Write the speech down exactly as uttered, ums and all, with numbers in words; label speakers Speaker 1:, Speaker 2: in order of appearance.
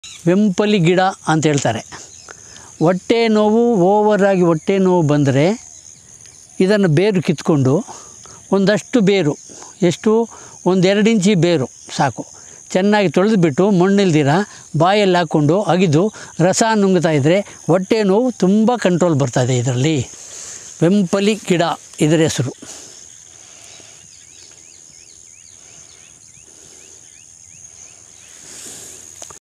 Speaker 1: ವೆಂಪಲಿ ಗಿಡ ಅಂತ ಹೇಳ್ತಾರೆ. ಹೊಟ್ಟೆ ನೋವು ಓವರಾಗಿ ಹೊಟ್ಟೆ ನೋವು ಬಂದರೆ ಇದನ್ನು ಬೇರು ಕಿತ್ಕೊಂಡು ಒಂದಷ್ಟು ಬೇರು, ಎಷ್ಟು ಒಂದೆರಡು ಇಂಚಿ ಬೇರು ಸಾಕು, ಚೆನ್ನಾಗಿ ತೊಳೆದುಬಿಟ್ಟು ಮಣ್ಣಿಲ್ದಿರ ಬಾಯಲ್ಲಿ ಹಾಕ್ಕೊಂಡು ಅಗಿದು ರಸ ನುಂಗ್ತಾ ಇದ್ದರೆ ಹೊಟ್ಟೆ ನೋವು ತುಂಬ ಕಂಟ್ರೋಲ್ ಬರ್ತದೆ. ಇದರಲ್ಲಿ ವೆಂಪಲಿ ಗಿಡ ಇದರ ಹೆಸರು.